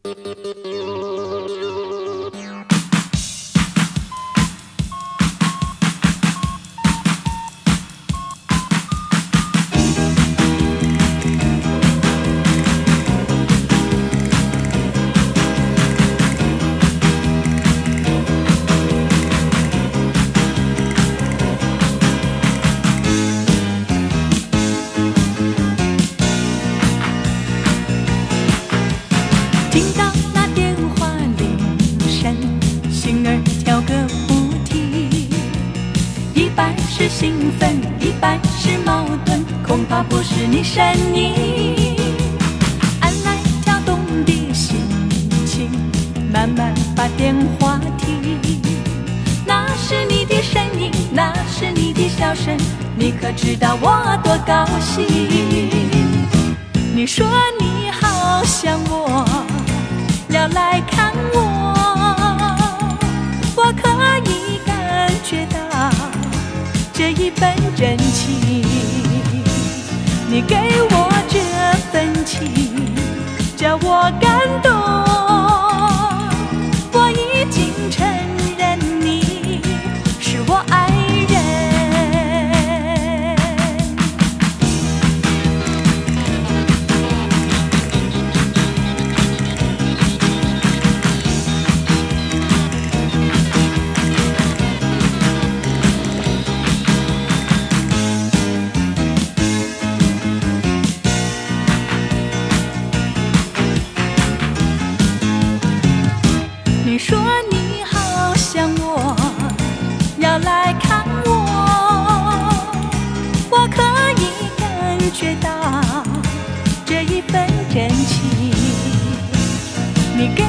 是兴奋，100是矛盾，恐怕不是你声音。按来跳动的心情，慢慢把电话停。那是你的声音，那是你的笑声，你可知道我多高兴？你说你好想我，要来看我，我可以感觉到这一份真情，你给我这份情，叫我感动。我已经承认你是我爱人。你说你好想我，要来看我，我可以感觉到这一份真情，你给